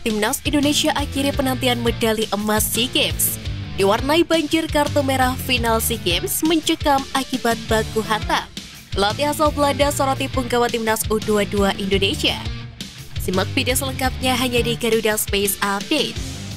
Timnas Indonesia akhiri penantian medali emas SEA Games. Diwarnai banjir kartu merah final SEA Games mencekam akibat baku hantam. Pelatih asal Belanda soroti punggawa Timnas U22 Indonesia. Simak video selengkapnya hanya di Garuda Space Update.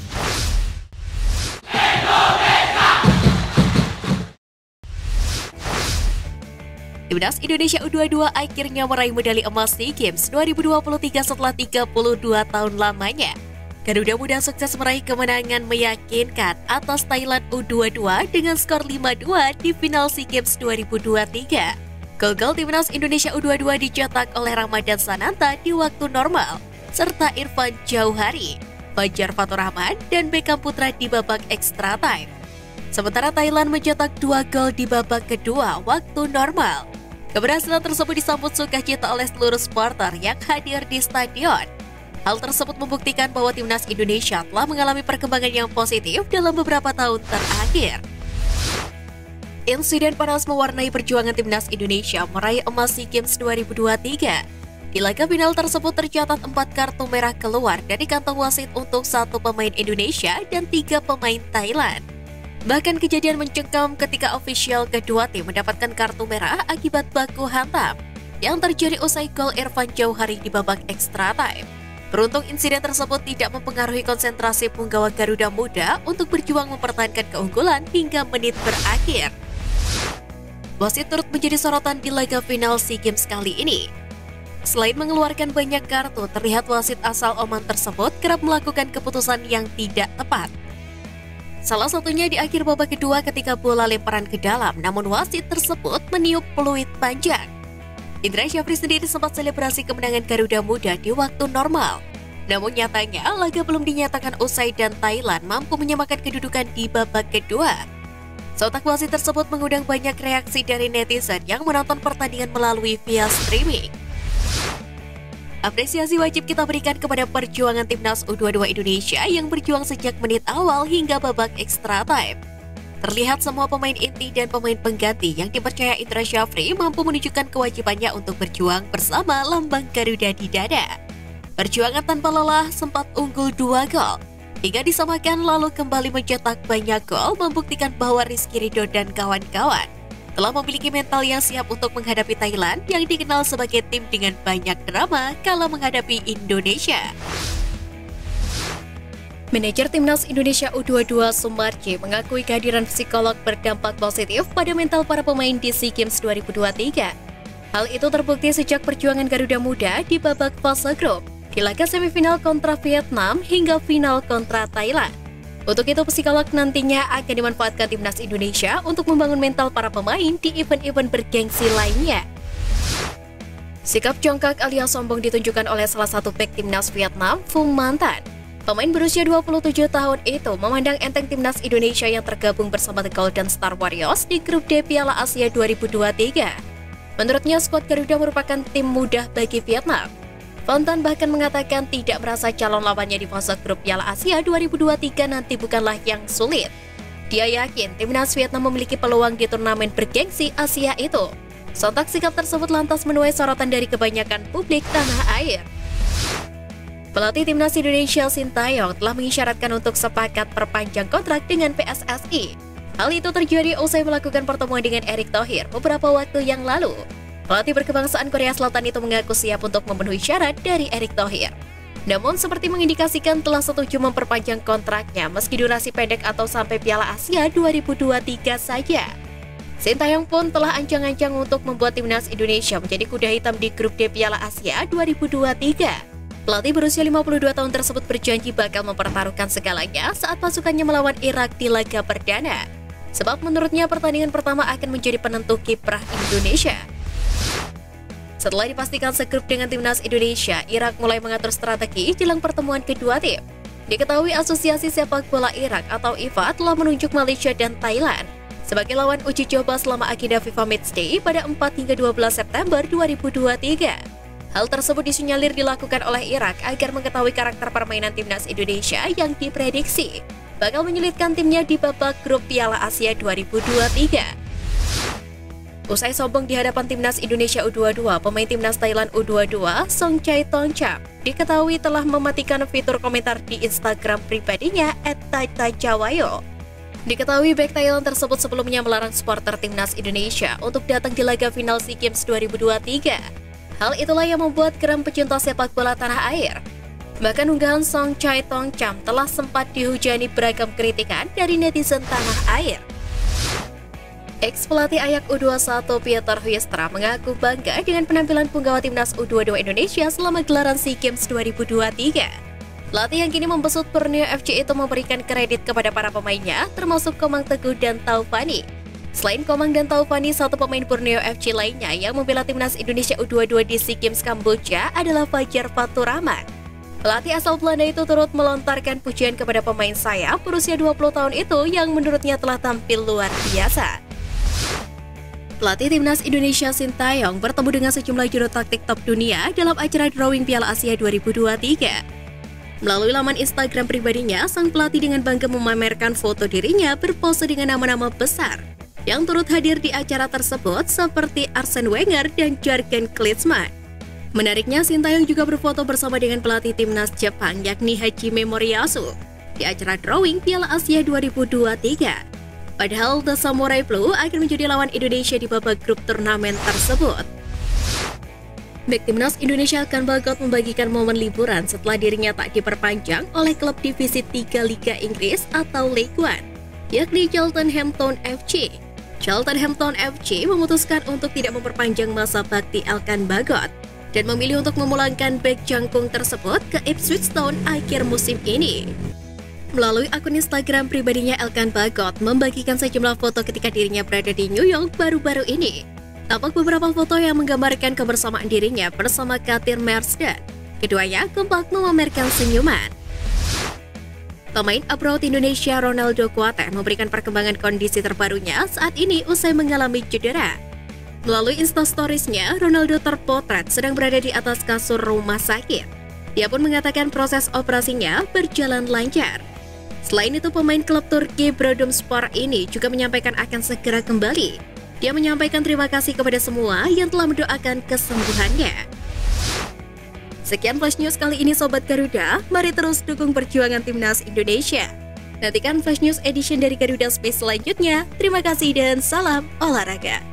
Timnas Indonesia U22 akhirnya meraih medali emas SEA Games 2023 setelah 32 tahun lamanya. Garuda Muda sukses meraih kemenangan meyakinkan atas Thailand U22 dengan skor 5-2 di final SEA Games 2023. Gol Timnas Indonesia U22 dicetak oleh Ramadan Sananta di waktu normal, serta Irfan Jauhari, Fajar Faturrahman, dan Beckham Putra di babak extra time. Sementara Thailand mencetak 2 gol di babak kedua waktu normal. Keberhasilan tersebut disambut sukacita oleh seluruh supporter yang hadir di stadion. Hal tersebut membuktikan bahwa Timnas Indonesia telah mengalami perkembangan yang positif dalam beberapa tahun terakhir. Insiden panas mewarnai perjuangan Timnas Indonesia meraih emas SEA Games 2023. Di laga final tersebut tercatat 4 kartu merah keluar dari kantong wasit untuk 1 pemain Indonesia dan 3 pemain Thailand. Bahkan kejadian mencekam ketika ofisial kedua tim mendapatkan kartu merah akibat baku hantam yang terjadi usai gol Irfan Jauhari di babak extra time. Beruntung insiden tersebut tidak mempengaruhi konsentrasi punggawa Garuda Muda untuk berjuang mempertahankan keunggulan hingga menit berakhir. Wasit turut menjadi sorotan di laga final SEA Games kali ini. Selain mengeluarkan banyak kartu, terlihat wasit asal Oman tersebut kerap melakukan keputusan yang tidak tepat. Salah satunya di akhir babak kedua ketika bola lemparan ke dalam, namun wasit tersebut meniup peluit panjang. Indra Syafri sendiri sempat selebrasi kemenangan Garuda Muda di waktu normal. Namun nyatanya laga belum dinyatakan usai dan Thailand mampu menyamakan kedudukan di babak kedua. Sontak wasit tersebut mengundang banyak reaksi dari netizen yang menonton pertandingan melalui via streaming. Apresiasi wajib kita berikan kepada perjuangan Timnas U22 Indonesia yang berjuang sejak menit awal hingga babak extra time. Terlihat semua pemain inti dan pemain pengganti yang dipercaya Indra Syafri mampu menunjukkan kewajibannya untuk berjuang bersama lambang Garuda di dada. Perjuangan tanpa lelah sempat unggul 2 gol, hingga disamakan lalu kembali mencetak banyak gol membuktikan bahwa Rizky Ridho dan kawan-kawan telah memiliki mental yang siap untuk menghadapi Thailand yang dikenal sebagai tim dengan banyak drama kala menghadapi Indonesia. Manajer Timnas Indonesia U22 Sumarji mengakui kehadiran psikolog berdampak positif pada mental para pemain di SEA Games 2023. Hal itu terbukti sejak perjuangan Garuda Muda di babak fase grup, di laga semifinal kontra Vietnam hingga final kontra Thailand. Untuk itu, psikolog nantinya akan dimanfaatkan Timnas Indonesia untuk membangun mental para pemain di event-event bergengsi lainnya. Sikap jongkak alias sombong ditunjukkan oleh salah satu bek Timnas Vietnam, Phum Mantan. Pemain berusia 27 tahun itu memandang enteng Timnas Indonesia yang tergabung bersama The Golden Star Warriors di grup D Piala Asia 2023. Menurutnya, skuad Garuda merupakan tim mudah bagi Vietnam. Fontan bahkan mengatakan tidak merasa calon lawannya di fase grup Piala Asia 2023 nanti bukanlah yang sulit. Dia yakin Timnas Vietnam memiliki peluang di turnamen bergengsi Asia itu. Sontak sikap tersebut lantas menuai sorotan dari kebanyakan publik tanah air. Pelatih Timnas Indonesia Sintayong telah mengisyaratkan untuk sepakat perpanjang kontrak dengan PSSI. Hal itu terjadi usai melakukan pertemuan dengan Erick Thohir beberapa waktu yang lalu. Pelatih berkebangsaan Korea Selatan itu mengaku siap untuk memenuhi syarat dari Erick Thohir. Namun seperti mengindikasikan telah setuju memperpanjang kontraknya meski durasi pendek atau sampai Piala Asia 2023 saja. Sintayong pun telah ancang-ancang untuk membuat Timnas Indonesia menjadi kuda hitam di grup D Piala Asia 2023. Pelatih berusia 52 tahun tersebut berjanji bakal mempertaruhkan segalanya saat pasukannya melawan Irak di laga perdana. Sebab menurutnya pertandingan pertama akan menjadi penentu kiprah Indonesia. Setelah dipastikan segrup dengan Timnas Indonesia, Irak mulai mengatur strategi jelang pertemuan kedua tim. Diketahui Asosiasi Sepak Bola Irak atau IFA telah menunjuk Malaysia dan Thailand sebagai lawan uji coba selama agenda FIFA Matchday pada 4 hingga 12 September 2023. Hal tersebut disinyalir dilakukan oleh Irak agar mengetahui karakter permainan Timnas Indonesia yang diprediksi bakal menyulitkan timnya di babak grup Piala Asia 2023. Usai sombong di hadapan timnas Indonesia U22, pemain timnas Thailand U22, Song Chai Tongcham, diketahui telah mematikan fitur komentar di Instagram pribadinya @taitajawayo. Diketahui bek Thailand tersebut sebelumnya melarang supporter timnas Indonesia untuk datang di laga final SEA Games 2023. Hal itulah yang membuat geram pecinta sepak bola tanah air. Bahkan unggahan Song Chai Tongcham telah sempat dihujani beragam kritikan dari netizen tanah air. Ex-pelatih Ayak U21 Pieter Huistra mengaku bangga dengan penampilan punggawa timnas U22 Indonesia selama gelaran SEA Games 2023. Pelatih yang kini membesut Borneo FC itu memberikan kredit kepada para pemainnya, termasuk Komang Teguh dan Taufani. Selain Komang dan Taufani, satu pemain Borneo FC lainnya yang membela timnas Indonesia U22 di SEA Games Kamboja adalah Fajar Faturrahman. Pelatih asal Belanda itu turut melontarkan pujian kepada pemain sayap berusia 20 tahun itu yang menurutnya telah tampil luar biasa. Pelatih timnas Indonesia Sintayong bertemu dengan sejumlah juru taktik top dunia dalam acara drawing Piala Asia 2023. Melalui laman Instagram pribadinya, sang pelatih dengan bangga memamerkan foto dirinya berpose dengan nama-nama besar yang turut hadir di acara tersebut seperti Arsene Wenger dan Jurgen Klinsmann. Menariknya, Sintayong juga berfoto bersama dengan pelatih timnas Jepang yakni Hajime Moriyasu di acara drawing Piala Asia 2023. Padahal The Samurai Blue akan menjadi lawan Indonesia di babak grup turnamen tersebut. Bek timnas Indonesia akan Bagot membagikan momen liburan setelah dirinya tak diperpanjang oleh klub divisi 3 Liga Inggris atau League One, yakni Cheltenham FC. Cheltenham FC memutuskan untuk tidak memperpanjang masa bakti Elkan Bagot dan memilih untuk memulangkan bek jangkung tersebut ke Ipswich Town akhir musim ini. Melalui akun Instagram pribadinya, Elkan Bagot membagikan sejumlah foto ketika dirinya berada di New York baru-baru ini. Tampak beberapa foto yang menggambarkan kebersamaan dirinya bersama Katir Mersden. Keduanya kompak memamerkan senyuman. Pemain abroad Indonesia Ronaldo Kuate memberikan perkembangan kondisi terbarunya saat ini usai mengalami cedera. Melalui Instastories-nya, Ronaldo terpotret sedang berada di atas kasur rumah sakit. Dia pun mengatakan proses operasinya berjalan lancar. Selain itu, pemain klub Turki Bodrumspor ini juga menyampaikan akan segera kembali. Dia menyampaikan terima kasih kepada semua yang telah mendoakan kesembuhannya. Sekian Flash News kali ini Sobat Garuda, mari terus dukung perjuangan timnas Indonesia. Nantikan Flash News Edition dari Garuda Space selanjutnya. Terima kasih dan salam olahraga.